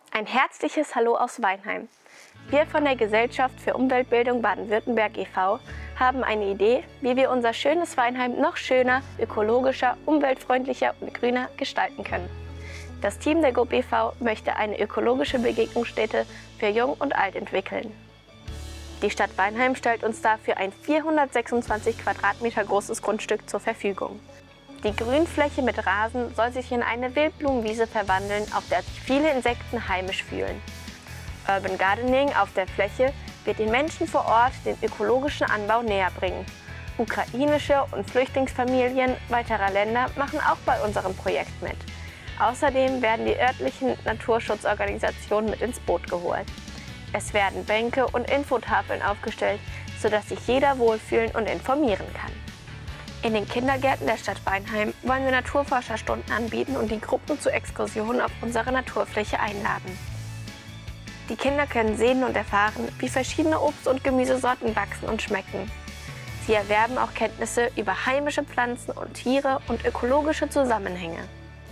Ein herzliches Hallo aus Weinheim. Wir von der Gesellschaft für Umweltbildung Baden-Württemberg e.V. haben eine Idee, wie wir unser schönes Weinheim noch schöner, ökologischer, umweltfreundlicher und grüner gestalten können. Das Team der GUB e.V. möchte eine ökologische Begegnungsstätte für Jung und Alt entwickeln. Die Stadt Weinheim stellt uns dafür ein 426 Quadratmeter großes Grundstück zur Verfügung. Die Grünfläche mit Rasen soll sich in eine Wildblumenwiese verwandeln, auf der sich viele Insekten heimisch fühlen. Urban Gardening auf der Fläche wird den Menschen vor Ort den ökologischen Anbau näher bringen. Ukrainische und Flüchtlingsfamilien weiterer Länder machen auch bei unserem Projekt mit. Außerdem werden die örtlichen Naturschutzorganisationen mit ins Boot geholt. Es werden Bänke und Infotafeln aufgestellt, sodass sich jeder wohlfühlen und informieren kann. In den Kindergärten der Stadt Weinheim wollen wir Naturforscherstunden anbieten und die Gruppen zu Exkursionen auf unsere Naturfläche einladen. Die Kinder können sehen und erfahren, wie verschiedene Obst- und Gemüsesorten wachsen und schmecken. Sie erwerben auch Kenntnisse über heimische Pflanzen und Tiere und ökologische Zusammenhänge.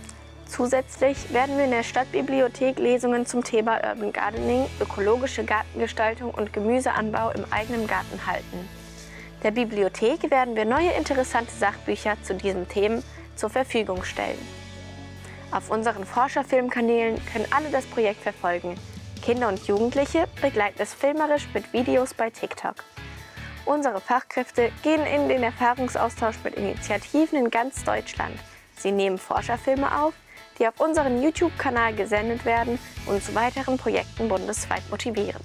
Zusätzlich werden wir in der Stadtbibliothek Lesungen zum Thema Urban Gardening, ökologische Gartengestaltung und Gemüseanbau im eigenen Garten halten. Der Bibliothek werden wir neue interessante Sachbücher zu diesen Themen zur Verfügung stellen. Auf unseren Forscherfilmkanälen können alle das Projekt verfolgen. Kinder und Jugendliche begleiten es filmerisch mit Videos bei TikTok. Unsere Fachkräfte gehen in den Erfahrungsaustausch mit Initiativen in ganz Deutschland. Sie nehmen Forscherfilme auf, die auf unseren YouTube-Kanal gesendet werden und zu weiteren Projekten bundesweit motivieren.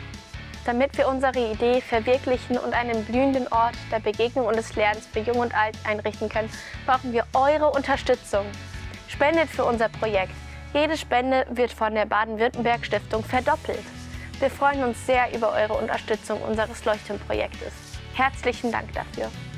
Damit wir unsere Idee verwirklichen und einen blühenden Ort der Begegnung und des Lernens für Jung und Alt einrichten können, brauchen wir eure Unterstützung. Spendet für unser Projekt. Jede Spende wird von der Baden-Württemberg-Stiftung verdoppelt. Wir freuen uns sehr über eure Unterstützung unseres Leuchtturmprojektes. Herzlichen Dank dafür.